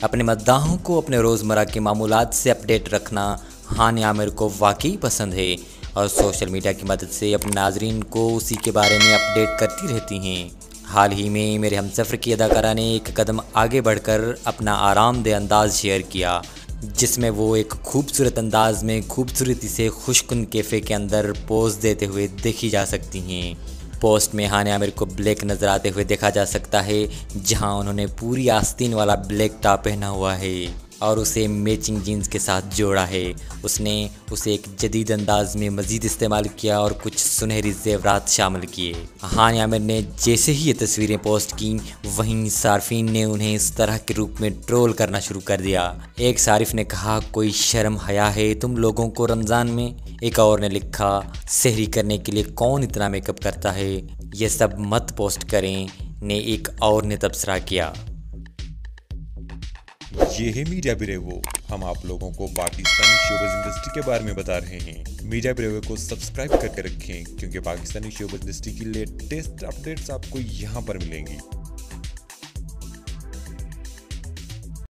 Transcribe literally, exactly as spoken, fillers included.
अपने मद्दाहों को अपने रोज़मर्रा के मामूलात से अपडेट रखना हानिया आमिर को वाकई पसंद है और सोशल मीडिया की मदद से अपने नाजरीन को उसी के बारे में अपडेट करती रहती हैं। हाल ही में मेरे हमसफ़र की अदाकारा ने एक कदम आगे बढ़कर अपना आरामदेह अंदाज़ शेयर किया, जिसमें वो एक खूबसूरत अंदाज में खूबसूरती से खुशकुन कैफ़े के अंदर पोज देते हुए देखी जा सकती हैं। पोस्ट में हानिया आमिर को ब्लैक नज़र आते हुए देखा जा सकता है, जहां उन्होंने पूरी आस्तीन वाला ब्लैक टॉप पहना हुआ है और उसे मैचिंग जीन्स के साथ जोड़ा है। उसने उसे एक जदीद अंदाज में मज़ीद इस्तेमाल किया और कुछ सुनहरी ज़ेवरात शामिल किए। हानिया आमिर ने जैसे ही ये तस्वीरें पोस्ट की, वहीं सार्फिन ने उन्हें इस तरह के रूप में ट्रोल करना शुरू कर दिया। एक सारिफ ने कहा, कोई शर्म हया है तुम लोगों को रमज़ान में। एक और ने लिखा, सहरी करने के लिए कौन इतना मेकअप करता है, ये सब मत पोस्ट करें। ने एक और ने तबसरा किया, ये है मीडिया ब्यूरो। हम आप लोगों को पाकिस्तानी शोबिज़ इंडस्ट्री के बारे में बता रहे हैं। मीडिया ब्यूरो को सब्सक्राइब करके रखें, क्योंकि पाकिस्तानी शोबिज़ इंडस्ट्री की लेटेस्ट अपडेट्स आपको यहाँ पर मिलेंगी।